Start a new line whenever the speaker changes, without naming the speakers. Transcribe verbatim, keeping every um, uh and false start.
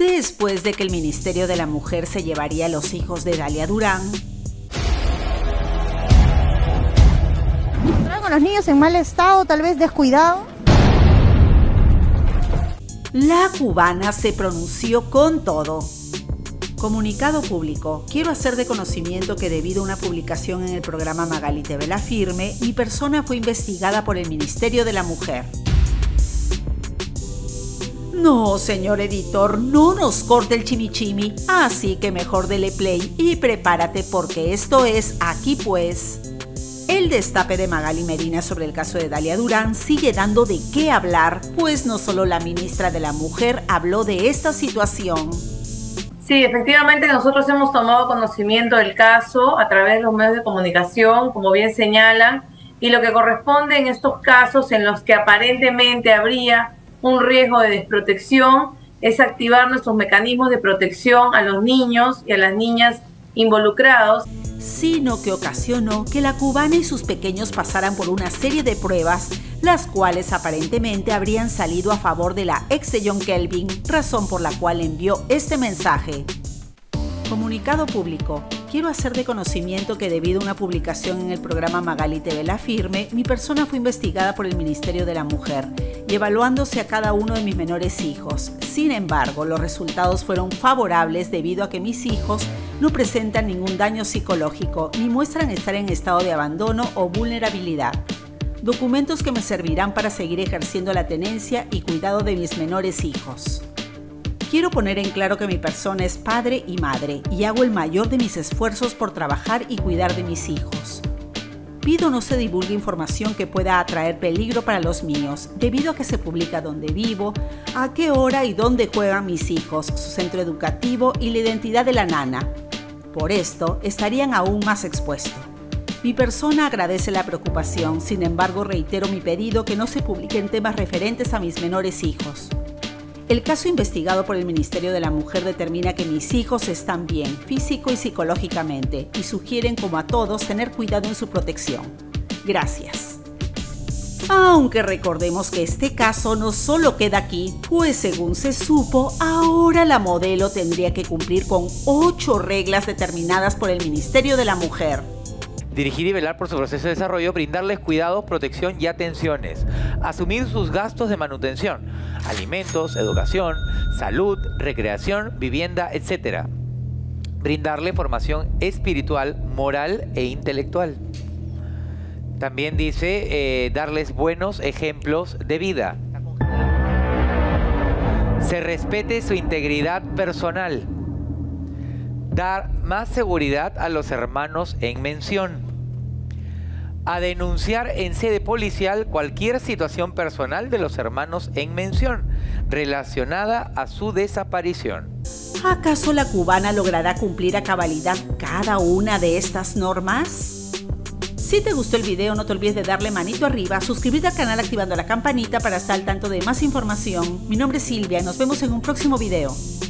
después de que el Ministerio de la Mujer se llevaría a los hijos de Dalia Durán.
Con los niños en mal estado, tal vez descuidado.
La cubana se pronunció con todo. Comunicado público. Quiero hacer de conocimiento que debido a una publicación en el programa Magali T V La Firme, mi persona fue investigada por el Ministerio de la Mujer. No, señor editor, no nos corte el chimichimi, así que mejor dele play y prepárate porque esto es Aquí Pues. El destape de Magali Medina sobre el caso de Dalia Durán sigue dando de qué hablar, pues no solo la ministra de la Mujer habló de esta situación.
Sí, efectivamente nosotros hemos tomado conocimiento del caso a través de los medios de comunicación, como bien señalan, y lo que corresponde en estos casos en los que aparentemente habría un riesgo de desprotección es activar nuestros mecanismos de protección a los niños y a las niñas involucrados,
sino que ocasionó que la cubana y sus pequeños pasaran por una serie de pruebas, las cuales aparentemente habrían salido a favor de la ex de John Kelvin, razón por la cual envió este mensaje. Comunicado público. Quiero hacer de conocimiento que debido a una publicación en el programa Magali T V La Firme, mi persona fue investigada por el Ministerio de la Mujer y evaluándose a cada uno de mis menores hijos. Sin embargo, los resultados fueron favorables debido a que mis hijos no presentan ningún daño psicológico ni muestran estar en estado de abandono o vulnerabilidad. Documentos que me servirán para seguir ejerciendo la tenencia y cuidado de mis menores hijos. Quiero poner en claro que mi persona es padre y madre y hago el mayor de mis esfuerzos por trabajar y cuidar de mis hijos. Pido no se divulgue información que pueda atraer peligro para los míos, debido a que se publica dónde vivo, a qué hora y dónde juegan mis hijos, su centro educativo y la identidad de la nana. Por esto, estarían aún más expuestos. Mi persona agradece la preocupación, sin embargo reitero mi pedido que no se publiquen temas referentes a mis menores hijos. El caso investigado por el Ministerio de la Mujer determina que mis hijos están bien, físico y psicológicamente, y sugieren, como a todos, tener cuidado en su protección. Gracias. Aunque recordemos que este caso no solo queda aquí, pues según se supo, ahora la modelo tendría que cumplir con ocho reglas determinadas por el Ministerio de la Mujer.
Dirigir y velar por su proceso de desarrollo, brindarles cuidados, protección y atenciones. Asumir sus gastos de manutención, alimentos, educación, salud, recreación, vivienda, etcétera. Brindarle formación espiritual, moral e intelectual. También dice eh, darles buenos ejemplos de vida. Se respete su integridad personal. Dar más seguridad a los hermanos en mención. A denunciar en sede policial cualquier situación personal de los hermanos en mención relacionada a su desaparición.
¿Acaso la cubana logrará cumplir a cabalidad cada una de estas normas? Si te gustó el video, no te olvides de darle manito arriba, suscribirte al canal activando la campanita para estar al tanto de más información. Mi nombre es Silvia y nos vemos en un próximo video.